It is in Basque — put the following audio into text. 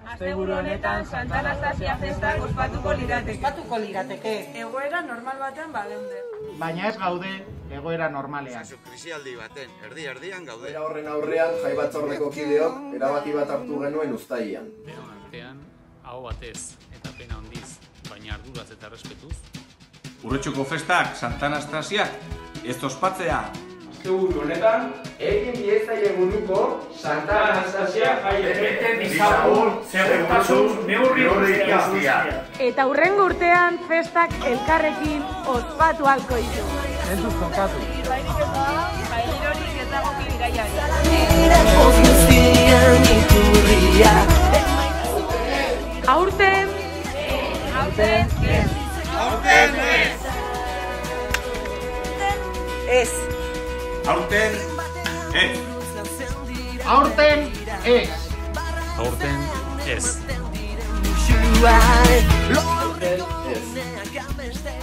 Asteburu honetan Santa Anastasia festak ospatuko lirateke. Egoera normal batean bageude. Baina ez gaude egoera normalean. Krisialdi baten, erdi-erdian gaude. Era horren aurrean, jai batzordeko kideok erabaki bat hartu genuen uztailean. Denon artean, aho batez eta pena handiz, baina arduraz eta errespetuz. Urretxuko festak Santa Anastasiak ez ospatzea. Asteburu honetan, egin diezailen munduko Santa Anastasia jaietzen dizagun segurtasun neurri guztiak. Eta hurrengo urtean festak elkarrekin ospatu ahalko ditu. Zentuz kontatu. Bailorik ez dagoki biraiari. Aurten ez. Aurten ez. Aurten ez. Aurten ez. Aurten ez.